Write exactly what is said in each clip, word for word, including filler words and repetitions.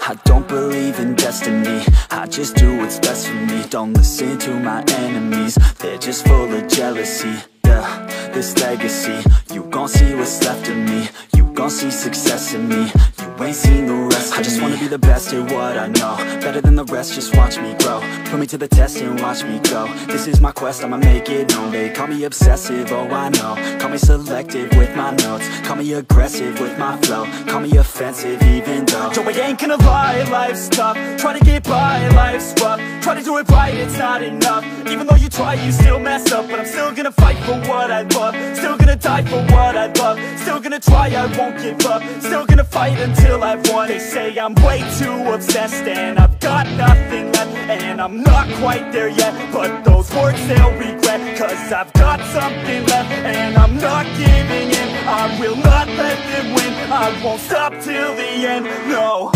I don't believe in destiny, I just do what's best for me. Don't listen to my enemies, they're just full of jealousy. Yeah, this legacy, you gon' see what's left of me. You gon' see success in me, you ain't seen the rest of me. I just wanna be the best at what I know, better than the rest, just watch me grow. Put me to the test and watch me go. This is my quest, I'ma make it known. They call me obsessive, oh I know. Call me selective with my notes, call me aggressive with my flow, call me offensive even though Joe, I ain't gonna lie, life's tough. Try to get by, life's rough. Try to do it right, it's not enough. Even though you try, you still mess up. But I'm still gonna fight for what I love, still gonna die for what I love, still gonna try, I won't give up, still gonna fight until I've won. They say I'm way too obsessed and I've got nothing left, and I'm not quite there yet, but those words they'll regret, cause I've got something left and I'm not giving in. I will not let them win, I won't stop till the end, no.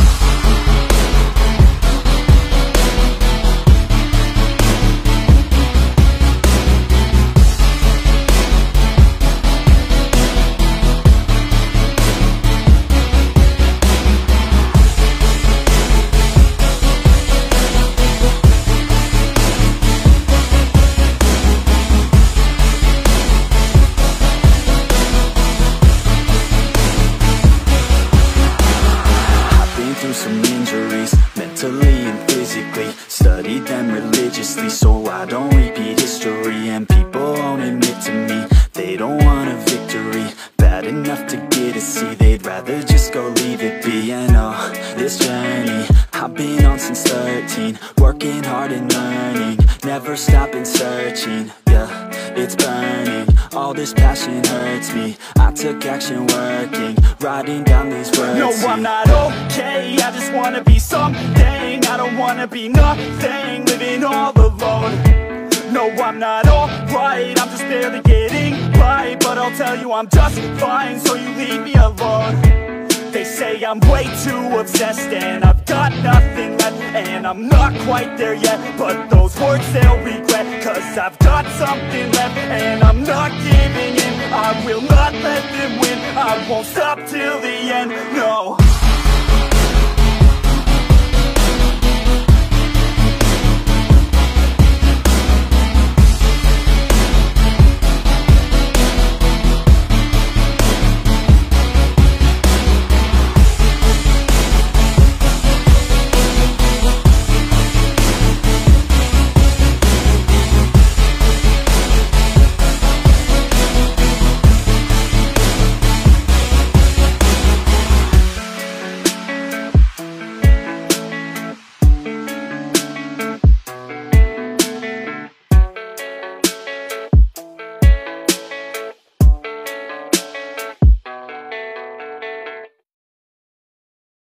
Some injuries, mentally and physically. Studied them religiously so I don't repeat history. And people won't admit to me they don't want a victory bad enough to get a C. They'd rather just go leave it be. And oh, this journey I've been on since thirteen, working hard and learning, never stopping searching. Yeah, it's burning, all this passion hurts me. I took action working, writing down these words. No, I'm not okay, I just wanna be something. I don't wanna be nothing, living all alone. No, I'm not alright, I'm just barely getting by. But I'll tell you I'm just fine, so you leave me alone. They say I'm way too obsessed and I've got nothing left, and I'm not quite there yet, but those words they'll regret, cause I've got something left and I'm not giving in. I will not let them win, I won't stop till the end, no.